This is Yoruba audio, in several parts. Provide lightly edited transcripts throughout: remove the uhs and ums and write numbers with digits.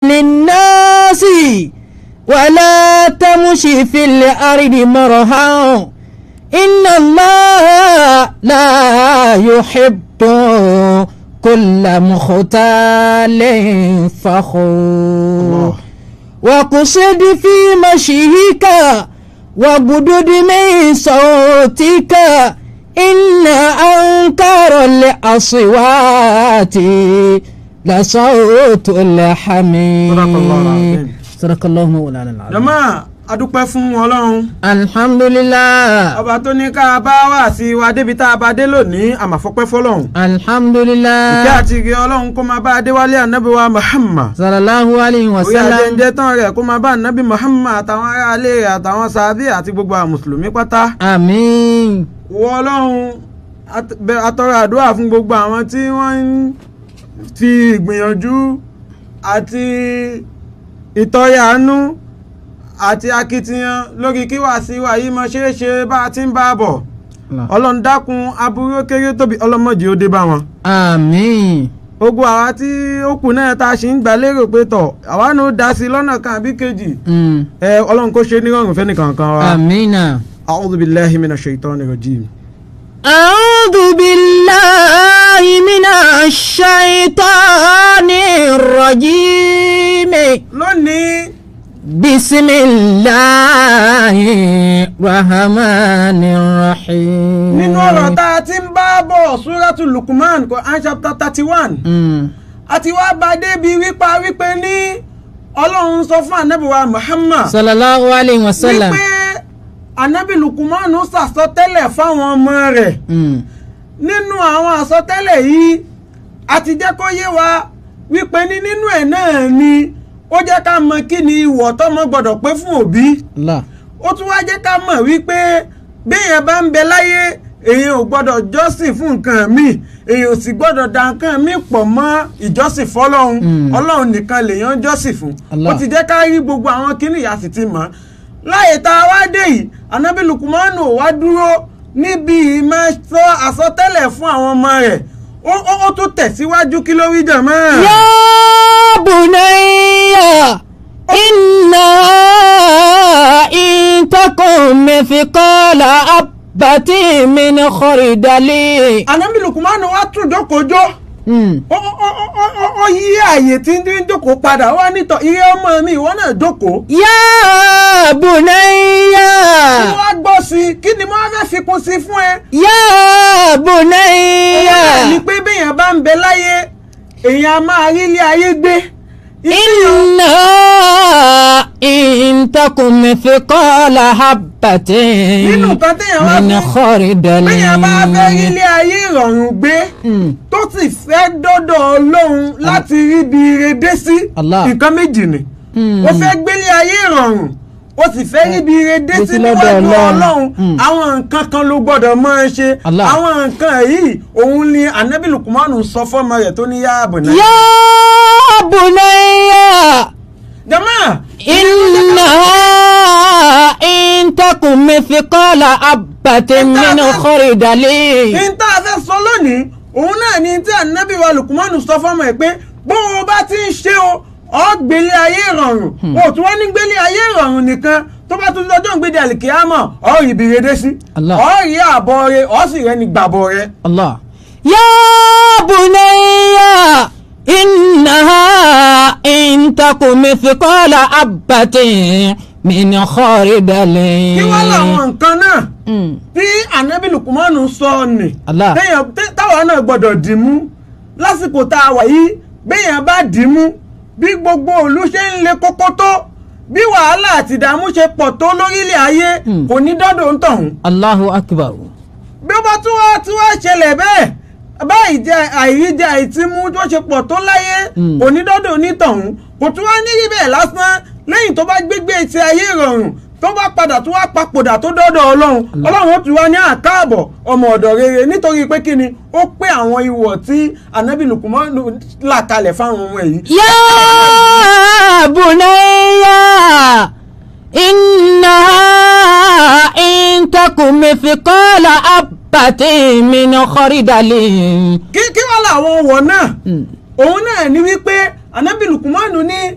للناس ولا تمشي في الأرض مرحا إن الله لا يحب كل مختال فخور وقصد في مشيك وغضض من صوتك إن أنكر الأصوات لصوت الحمير صدق الله مولانا العظيم. jàmáà adúpẹ́ fún Ọlọ́run. alhamdulillah. ọba tó ní ká bá wá sí wa débi tá a bá dé lónìí àmàfọ́pẹ́ fọlọ́run. alhamdulillah. ìkẹ́ àti ìgẹ̀ Ọlọ́run kó máa bá adéwálé ànábì wa Muhammad. sallallahu alayhi wa sallam. orí ajẹ́njẹ́ tán rẹ̀ kó máa bá ànábì Muhammad àtàwọn aráalé rẹ̀ àtàwọn sàábì àti gbogbo àwọn mùsùlùmí pátá. àmín. wọ Ọlọ́run atọrọ àdúrà fún gbogbo àwọn tí wọ́n ń fi ìgbìyànjú àti ìtọrẹ àánú àti akitiyan lórí kí wàásí wa yìí mọ ṣeéṣe bá a ti ń bá a bọ̀. Ọlọ́run dákun aburú ó kéré tóbi ọlọ́mọdé ó dé bá wọn. àmín. gbogbo àwa tí ó kù náà tá a ṣì ń gbà lérò pé tọ̀ àwa náà dá sí lọ́nà kan àbí kejì. Ọlọ́run kó ṣe nírọ̀rùn fẹ́ni kankan wa. àmínà. a'udhu billahi minash shaitani rajim. a'udhu billahi minash shaitani rajim. lónìí. bisimilahi rahmanir rahim. nínú ọ̀rọ̀ tá a ti ń bá bọ̀ Suratul Luqman Quran chapter 31. àti wá bá débi wípé ní Ọlọ́run sọ fún ànábì wa Muhammad. sallallahu alayhi wa sallam. wípé ànábì Luqman sàsọtẹ́lẹ̀ fáwọn ọmọ rẹ̀. nínú àwọn àsọtẹ́lẹ̀ yìí àti jẹ́ kó yé wa wípé ní nínú ẹ̀ náà ni ó jẹ́ ká mọ̀ kí ni ìwọ̀ tọ́mọ gbọ́dọ̀ pé fún òbí. ó tún wá jẹ́ ká mọ̀ wípé béèyàn bá ń bẹ láyé èèyàn ò gbọ́dọ̀ jọ́sìn fún nǹkan míì èèyàn ò sì gbọ́dọ̀ da nǹkan míì pọ̀ mọ́ ìjọ́sìn fọlọ́run Ọlọ́run nìkan lèèyàn jọ́sìn fún. ó ti jẹ́ ká rí gbogbo àwọn kíní ìyá sì ti mọ̀. láyé tá a wá dé yìí ànábì Luqman wá dúró níbi ìmọ̀ sọ àsọtẹ́lẹ̀ fún àwọn ọmọ rẹ̀ ó tún tẹ̀síwájú kí ló wí jàmá. yá bunayya inna in takum mithqala habatin min khardali. ànábì Luqman wá tún jókòó ó yí ààyè tí ń jókòó padà wá nítọ̀ iye ọmọ mi ìwọ náà jókòó. yá bunayya. kí wọ́n gbọ́ sí i kí ni mo fẹ́ fi kún sí fún ẹ. yá bunayya. ó ní pé béèyàn bá ń bẹ láyé èèyàn máa rí ilé ayé gbé. inna in takum mithqala habatin nínú nǹkan téèyàn wá min khardali. béèyàn bá fẹ́ rí ilé ayé ìrọ̀rùn gbé tó sì fẹ́ dọ́dọ̀ Ọlọ́run láti rí ibi ire dé sí nǹkan méjì ni. ó fẹ́ gbélé ayé ìrọ̀rùn ó sì fẹ́ rí ibi ire dé sí níwájú Ọlọ́run àwọn nǹkan kan ló gbọ́dọ̀ máa ṣe. àwọn nǹkan yìí òun ni ànábì Luqman sọ fọ́mọ rẹ̀ tó ní yá bunayya. yá bunayya. jama. inna in takum mithqala habatin min khardali. ní tá a fẹ́ sọ lónìí òun náà ni tí ànábì wa Luqman sọ fọ́mọ ẹ̀ pé bó o bá ti ń ṣe o gbélé ayé ìrọ̀rùn o tún wá ní gbélé ayé ìrọ̀rùn nìkan tó bá tún lọ́jọ́ ń gbéde àlìkíyámọ̀ rí ibi rere sí rí àbọ̀ rẹ sì rẹ ní gbàbọ̀ rẹ. yá bunayya innaha in takum mithqala habatin min khardali. kí wọ́n làwọn nǹkan náà tí ànábì Luqman sọ ni táwa náà gbọ́dọ̀ dìmú lásìkò tá a wà yìí béèyàn bá dìmú bí gbogbo òlu ṣe ń le kókó tó bí wàhálà àti ìdààmú ṣe pọ̀ tó lórílẹ̀ ayé kò ní dọ́dọ̀ ń tọ̀hún. Allahu akbar. bí ó bá tún wá ṣẹlẹ̀ bẹ́ẹ̀ báyìí jẹ́ àìríjẹ àìtímú tó ṣe pọ̀ tó láyé kò ní dọ́dọ̀ onítọ̀hún kò tún wá ní ibẹ̀ lásán lẹ́yìn tó bá gbégbé ti ayé ìrọ̀rùn tó bá padà tó wá papòdà tó dọ́dọ̀ Ọlọ́run Ọlọ́run ó tún wá ní àkáàbọ̀ ọmọ ọ̀dọ̀ rere nítorí pé kí ni ó pé àwọn ìwọ̀ tí ànábì Luqman là kalẹ̀ fáwọn ọmọ yìí. yá bunayya inna in takum mithqala habatin min khardali. kí wọ́n làwọn ọ̀wọ̀ náà òun náà ní wípé ànábì Luqman ní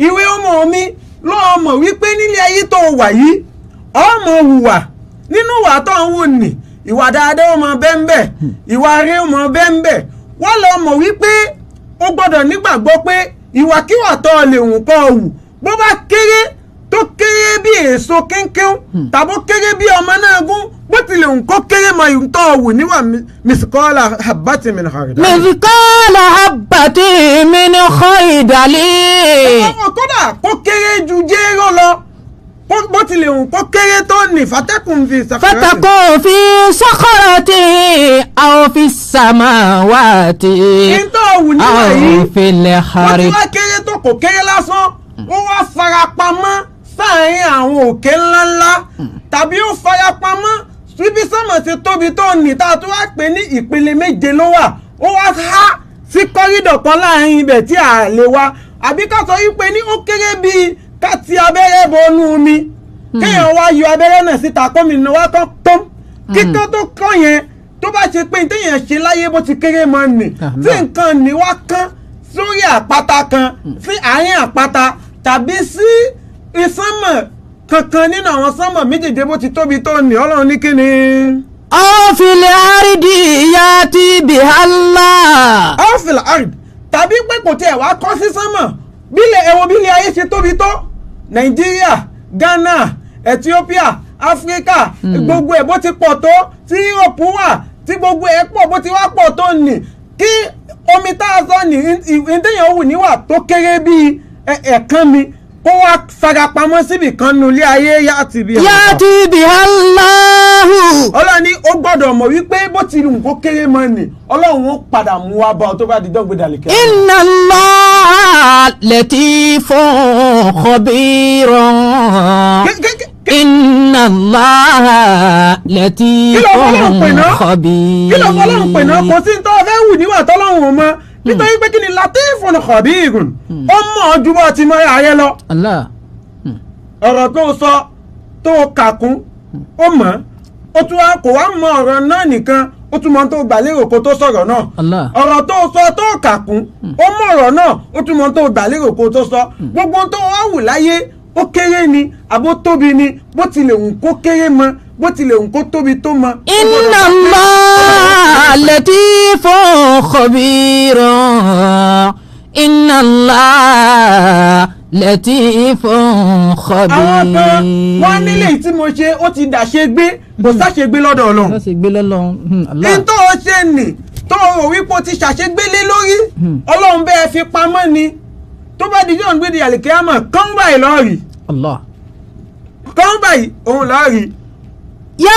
ìwé ọmọ mi lọ́ọ́ mọ̀ wípé nílé ayé tó wà yìí ọmọ hùwà nínú ìwà tó ń wù ní ìwà dáadáa ọmọ bẹ́ńbẹ́ ìwà rẹ̀ ọmọ bẹ́ńbẹ́ wọ́n lọ mọ̀ wípé ó gbọ́dọ̀ nígbàgbọ́ pé ìwàkíwà tó lè hùn kọ́ hù bó bá kéré tó kéré bí èso kínkín tàbó kéré bí ọmọ náà gún bó tilẹ̀ hùn kó kéré mọ ìhùn tó hù níwà mìsíkọ́lá habati min khardali. mìsíkọ́lá habati min khardali. kódà kó kéré ju jéró lọ bó tilẹ̀ hùn kó kéré tó ní fatakun fi sakarati. fatakun fi sakarati aw fi samawati. ìtọ́ hù níwà yìí aw fil khari. wọ́n ti wá kéré tó kò kéré lásán ó wá farapamọ́ sáàrin àwọn òkè ńláńlá tàbí ó farapamọ́ síbi sánmọ̀ ti tóbi tó ní tá a tó wá pè ní ìpele méje ló wà ó wá há sí kọ́rídọ̀ kan láàrin ibẹ̀ tí a lè wá àbí ká sọ wípé ní ó kéré bíi ká ti abẹ́rẹ́ bọnú omi kéèyàn wá yọ abẹ́rẹ́ náà síta kómi ní wá kán pọ́n kíkọ́ tó kọ́ yẹn tó bá ṣe pé téèyàn ṣe láyé bó ti kéré mọ́ nì tí nǹkan ní wá kán sórí àpáta kan sí àárín àpáta tàbí sí ìsánmọ̀ kankan nínú àwọn sánmọ̀ méjèèjì bó ti tóbi tó ní ọlọ́run ní kíni. ọ́fìlẹ̀ àrídì ìyá ti bì hálà. ọ́fìlẹ̀ àrídì tàbí pé kò tiẹ̀ wá kọ́ sí sánmọ̀ bílẹ̀ ẹ̀wọ̀n bílẹ̀ ayé ṣe tóbi tó nàìjíríà ghana ethiopia áfíríkà gbogbo ẹ̀ bó ti pọ̀ tó tí europe wà tí gbogbo ẹ̀ pọ̀ bó ti wá pọ̀ tó nì kí omi tá a sọ ní ìdíyàn wù níwà tó kéré bíi ẹ̀ẹ̀kan mi kó wá farapamọ́ síbì kan nulẹ̀ ayé yá ti bí Allahu. ọlọ́run ní ó gbọ́dọ̀ mọ̀ wípé bó ti lù kó kéré mọ́ ni ọlọ́run ó padà mú wa bá ọ tó bá di dọ́gbé dàlẹ́ kẹ́. inna Allaha latifun khabirun. inna Allaha latifun khabirun. kí ló fọlọ́run pè náà kò sí tó fẹ́ wù níwà tọ́lọ́run ò mọ nítorí pé kí ni latifun khabirun ó mọ̀ ọ́ ju bọ́ ti mọ ayé lọ. Allah. ọ̀rọ̀ tó sọ tó kàkún ó mọ̀ ó tún wá kò wá mọ ọ̀rọ̀ náà nìkan ó tún mọ tó gbà lérò kó tó sọ̀rọ̀ náà. Allah. ọ̀rọ̀ tó sọ tó kàkún ó mọ ọ̀rọ̀ náà ó tún mọ tó gbà lérò kó tó sọ gbogbo tó wá wù láyé ó kéré ni àbó tóbi ni bó tilẹ̀ hùn kó kéré mọ bó tilẹ̀ hùn kó tóbi tó mọ. inna Allaha latifun khabirun. inna Allaha latifun khabir. àwọn kan wọ́n nílé tí mo ṣe ó ti dàṣe gbé kò sáṣe gbé lọ́dọ̀ ọlọ́run. sáṣe gbé lọ́lọ́run. ní tó o ṣe nì tó o rò wípé o ti ṣàṣegbélé lórí ọlọ́run bẹ́ẹ̀ fi pamọ́ ni tó bá di jọ́n gbéde àlìkíyàmọ̀ kán báyìí lọ́ọ̀rì. Allah. kán báyìí òun lọ́ọ̀rì. ya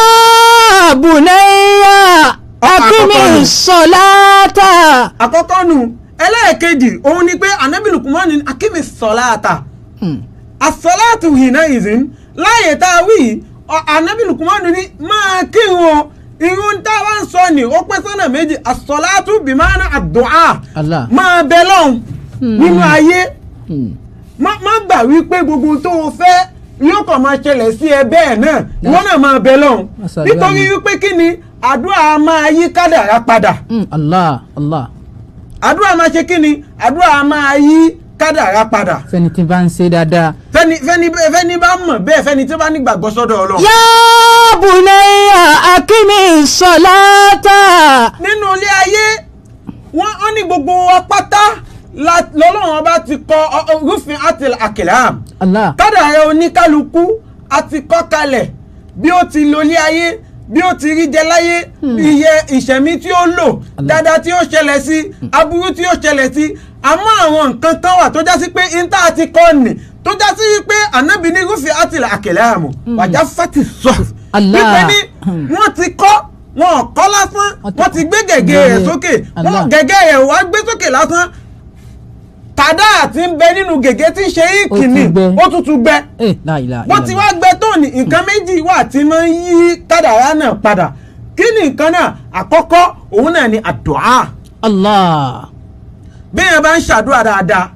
bunayya akimi salata. àkọ́kọ́ nù ẹlẹ́ẹ̀kejì òun ni pé Ànábì Lukman ní akimi salata. as-salatu hina izin láàyè tá a wí Ànábì Lukman ní máa kírun irun tá a wá ń sọ ni ó pẹ́ sọ́nà méjì as-salatu bimana ad-du'a máa bẹ lọ́hùn nínú ayé má gbà wípé gbogbo tó o fẹ́ yóò kàn máa ṣẹlẹ̀ sí ẹ bẹ́ẹ̀ náà ìwọ náà máa bẹ lọ́hùn nítorí wípé kí ni àdúrà máa yí kádàrá padà. Allah. Allah. àdúrà máa ṣe kí ni àdúrà máa yí kádàrá padà. fẹ́ni tí bá ń ṣe dáadáa. fẹ́ni bá mọ̀ bẹ́ẹ̀ fẹ́ni tí bá nígbàgbọ́ sọ́dọ̀ Ọlọ́run. ya bunayya akimi salata. nínú ilé ayé wọ́n ní gbogbo apáta lọ́lọ́run ọba ti kọ rúfin àti àkìlám. Allah. kádàrá oníkálukú àti kọ́ kalẹ̀ bí ó ti lo ilé ayé bí ó ti rí jẹ láyé iye ìṣẹ̀mí tí ó lò dáadáa tí ó ṣẹlẹ̀ sí aburú tí ó ṣẹlẹ̀ sí àmọ́ àwọn nǹkan kan wà tó já sí pé íńtà àti kọ́ọ̀nì tó já sí pé ànábì ní rúfin àti àkèlẹ́ àmọ́ wàjá fati sọ wípé ní wọ́n ti kọ́ wọn ò kọ́ lásán wọ́n ti gbé gègé rẹ̀ sókè gègé rẹ̀ wá gbé sókè lásán tàdá àti ń bẹ nínú gègé tí ń ṣe ìkíni ó tútù gbẹ bó ti wá gbẹ tó ní nǹkan méjì wà tí máa ń yí kádàrá náà padà kí ni nǹkan náà àkọ́kọ́ òun náà ni àdúà. Allah. béèyàn bá ń ṣàdúrà dáadáa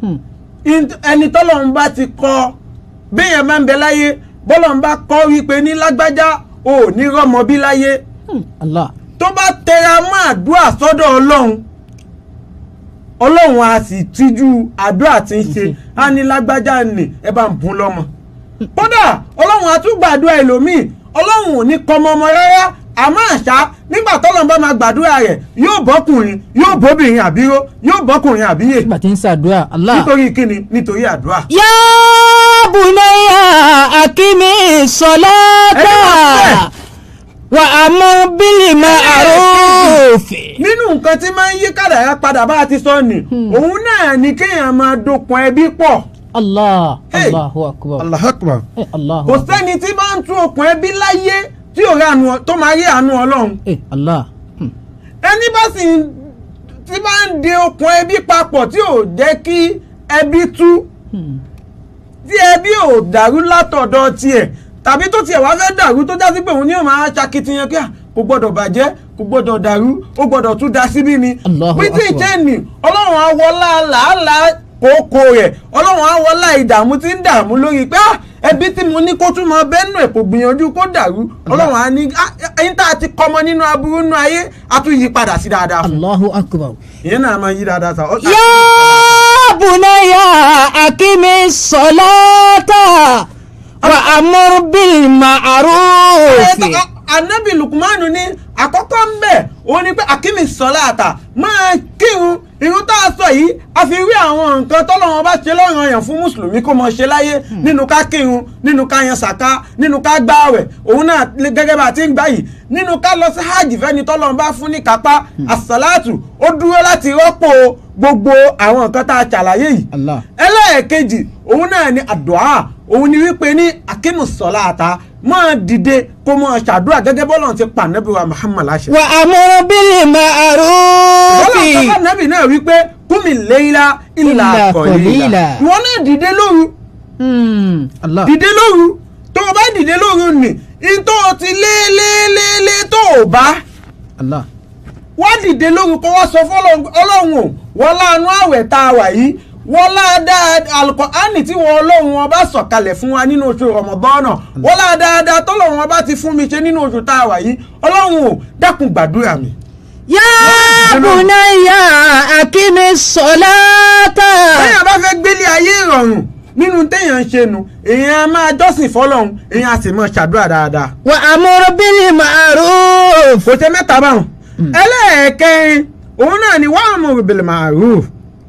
ẹni tọ́lọ́run bá ti kọ́ béèyàn bá ń bẹ láyé bọ́lọ́run bá kọ́ wípé ní lágbájá ò ní rọ́mọ bí láyé Allah. tó bá tẹra mọ́ àdúrà sọ́dọ̀ Ọlọ́run ọlọ́run a sì tíjú àdúrà tí ń ṣe á ní lágbájá nì ẹ bá ń bùn lọ́mọ. kódà ọlọ́run a tún gbàdúrà ẹlòmíì ọlọ́run ò ní kọ́mọ ọmọ rárá àmọ́ àṣà nígbà tọ́lọ́run bá máa gbàdúrà rẹ̀ yóò bọ́kùnrin yóò bóbìnrin àbíró yóò bọ́kùnrin àbíyè. nígbà tí ń ṣàdúrà Allah. nítorí kíni nítorí àdúrà. yá bunayya akimi salata wa amur bil ma'ruf. nínú nǹkan tí máa ń yí kádàrá padà bá a ti sọ ni òun náà ni kéèyàn máa dokun ẹbí pọ̀. Allah. Allahu akbar. Allahu akbar. Allahu kò akbar. sẹ́ni tí bá ń tún okùn ẹbí láyé tí ò rí àánú tó máa rí àánú ọlọ́run. Allah. ẹni bá sì tí bá ń de okùn ẹbí papọ̀ tí ò jẹ́ kí ẹbí tú tí ẹbí ò dàrú látọ̀dọ̀ tiẹ̀ tàbí tó tiẹ̀ wá fẹ́ dàrú tó já sí pé òun ni ó máa ṣakitiyan kí kò gbọ́dọ̀ bàjẹ́ kò gbọ́dọ̀ dàrú ó gbọ́dọ̀ tún da síbí ni. Allahu bí tí akbar. ìjẹ́ni ọlọ́run awọlá làálàá kókó rẹ̀ ọlọ́run awọlá ìdààmú tí ń dààmú lórí pé ẹbí tí mo ní kó tún mọ bẹ́ẹ̀nù ẹ̀ kò gbìyànjú kó dàrú ọlọ́run á ní ẹyin tá a ti kọ́mọ nínú aburú nínú ayé a tún yí padà sí dáadáa fún. Allahu akbar. ìyẹn náà máa yí dáadáa sá. yá bunayya akimi salata wa amur bil ma'ruf. Ànábì Lukumanu ní àkọ́kọ́ ń bẹ̀ òun ni pé akimi sọ́láàtà máa kírun irun tá a sọ yìí a fi rí àwọn nǹkan tọ́lọ́run bá ṣe lọ́rùn ọyàn fún mùsùlùmí kó mọ̀ ṣe láyé nínú ká kírun nínú ká yan sàká nínú ká gbààwẹ̀ òun náà gẹ́gẹ́ bá a ti ń gbà yìí nínú ká lọ sí hajj fẹ́ni tọ́lọ́run bá fún ní kápá àsàlátù ó dúró láti rọ́pò gbogbo àwọn nǹkan tá a ṣàlàyé yìí. Allah. ẹlẹ́ẹ̀kejì òun náà ni àdúà òun ni wípé ní akimu sọ́láàtà máa dìde kó máa ṣàdúrà gẹ́gẹ́ bọ́lá ti pa ànábì wa Muhammad láṣẹ. wa amur bil ma'ruf. bọ́lá ọ̀sán ànábì náà wípé kúmi léyìlá ìlà kọ̀lílà ìwọ náà dìde lóru. Allah. dìde lóru tó o bá dìde lóru nì ìtò ti lé tó o bá Allah. wá dìde lóru kó wá sọ fọlọ́run o wọ́n láàánú àwẹ̀ tá a wà yìí wọ́n láàdáa Al-Qur'ani tí wọ́n Ọlọ́run ọba sọ̀kalẹ̀ fún wa nínú oṣù Ramadan wọ́n láàdáa tọ́lọ́run ọba ti fún mi ṣe nínú oṣù tá a wà yìí Ọlọ́run ò dákun gbàdúrà mi. yá bunayya akimi salata. téèyàn bá fẹ́ gbélé ayé ìrọ̀rùn nínú téèyàn ń ṣe nu èèyàn máa jọ́sìn fọlọ́run èèyàn á sì máa ṣàdúrà dáadáa. wa amur bil ma'ruf. kò ṣe mẹ́ta báwọn. ẹlẹ́ẹ̀kẹrin òun náà ni wa'mur bil ma'ruf.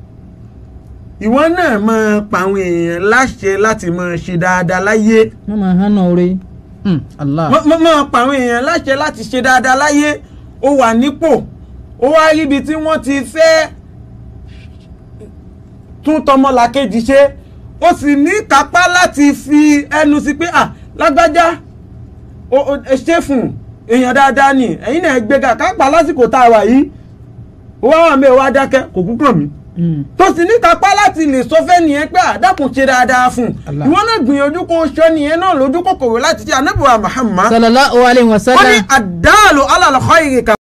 ìwọ náà máa pa àwọn èèyàn láṣẹ láti máa ṣe dáadáa láyé. wọ́n máa hánà orí. Allah. máa pa àwọn èèyàn láṣẹ láti ṣe dáadáa láyé ó wà nípò ó wá ríbi tí wọ́n ti fẹ́ tún tọmọlàkejì ṣe ó sì ní kápá láti fi ẹnu sí pé lágbájá ṣe fún èèyàn dáadáa ni ẹ̀yin náà gbéga kápá lásìkò tá a wà yìí ó wá wà mí ó wá dákẹ́ kò kú kàn mí tó sì ní kápá láti lè sọ fẹ́ nìyẹn pé àdàkùn ṣe dáadáa fún ìwọ náà gbìyànjú kó ṣọ́ nìyẹn náà lójú kòkòrò láti ṣe Ànábì wa Muhammad sallallahu alayhi wa sallam. wọ́n ní ad-dalu ala al-khayri